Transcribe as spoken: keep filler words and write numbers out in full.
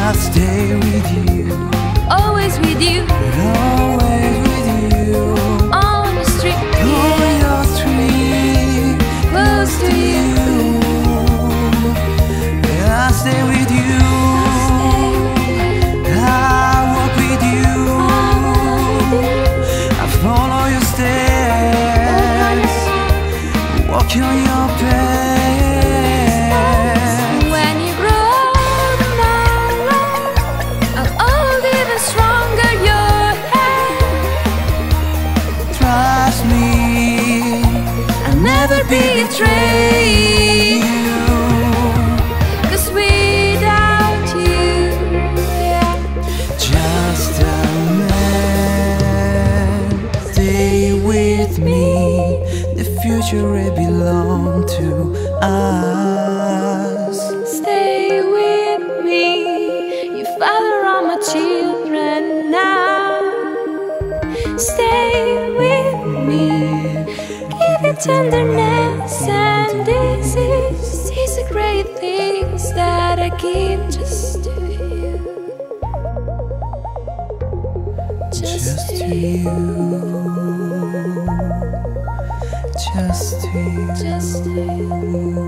I'll stay with you, always with you, always with you. on the street, On your street, close to you. I'll stay with you, I'll walk with you, I'll follow your steps, walk on your path. When you grow tomorrow, I'll hold even stronger your hand. Trust me, I'll never betray you, 'cause without you, yeah. just a man. Stay with me, the future will belong to us. Stay with me, you father of my children now. Stay with me, give you tenderness, and this is these are great things that I give just to you. Just, Just to to you, you, just to you. just to you.